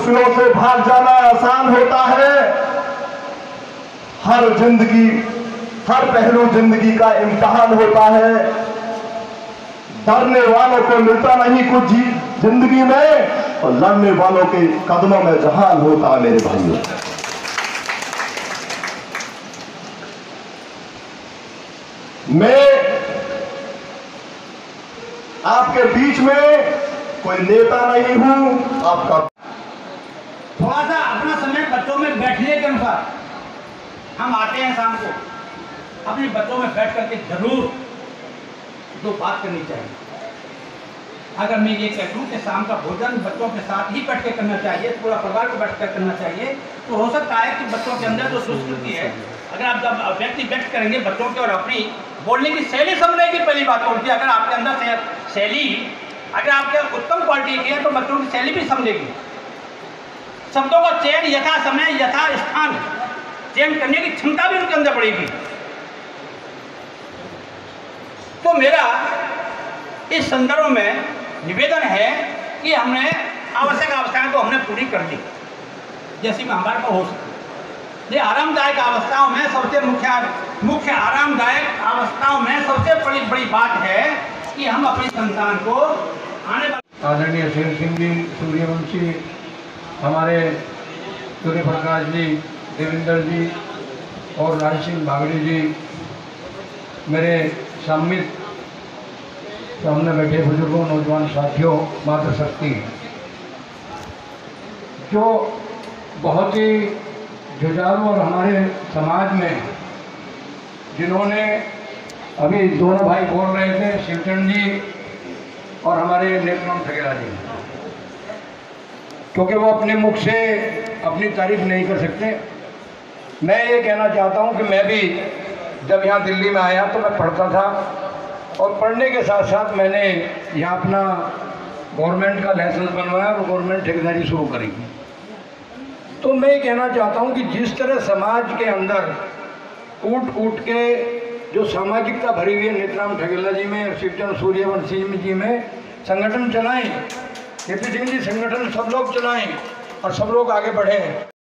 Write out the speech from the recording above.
मुश्किलों से भाग जाना आसान होता है। हर पहलू जिंदगी का इम्तिहान होता है। डरने वालों को मिलता नहीं कुछ जिंदगी में, और लड़ने वालों के कदमों में जहान होता है। मेरे भाइयों, मैं आपके बीच में कोई नेता नहीं हूं। आपका थोड़ा सा अपना समय बच्चों में बैठने के अनुसार हम आते हैं शाम को, अपने बच्चों में बैठ करके जरूर दो बात करनी चाहिए। अगर मैं ये कह दूँ कि शाम का भोजन बच्चों के साथ ही बैठ के करना चाहिए, पूरा परिवार को बैठ कर करना चाहिए, तो हो सकता है कि बच्चों के अंदर जो संस्कृति है, अगर आप जब व्यक्ति व्यक्त करेंगे बच्चों के और अपनी बोलने की शैली समझने की पहली बात होती है। अगर आपके अंदर शैली अगर आपके उत्तम क्वालिटी की है तो बच्चों की शैली भी समझेगी। शब्दों का चयन यथा समय यथा स्थान चयन करने की क्षमता भी उनके अंदर बढ़ेगी। तो मेरा इस संदर्भ में निवेदन है कि हमने आवश्यक अवस्थाएं तो हमने पूरी कर ली जैसी में हमारे को हो सके। ये आरामदायक अवस्थाओं में सबसे मुख्य आरामदायक अवस्थाओं में सबसे बड़ी बात है कि हम अपनी संतान को आने वाले आदरणीय शेर सिंह जी, सूर्यवंशी, हमारे सूर्य प्रकाश जी, देवेंद्र जी और राज सिंह बागड़ी जी, मेरे सम्मित सामने बैठे बुजुर्गों, नौजवान साथियों, मातृशक्ति, जो बहुत ही जुझारू और हमारे समाज में जिन्होंने अभी दोनों भाई बोल रहे थे, शिवचंद जी और हमारे नेत्रम ठगेला जी, क्योंकि वो अपने मुख से अपनी तारीफ नहीं कर सकते। मैं ये कहना चाहता हूँ कि मैं भी जब यहाँ दिल्ली में आया तो मैं पढ़ता था, और पढ़ने के साथ साथ मैंने यहाँ अपना गवर्नमेंट का लाइसेंस बनवाया और गवर्नमेंट ठेकेदारी शुरू करी। तो मैं ये कहना चाहता हूँ कि जिस तरह समाज के अंदर कूट के जो सामाजिकता भरी हुई है, नेत्राम ठगेला जी में, शिवचंद सूर्यवंशी जी में संगठन चलाएं, केपी सिंह जी संगठन सब लोग चलाएं और सब लोग आगे बढ़ें।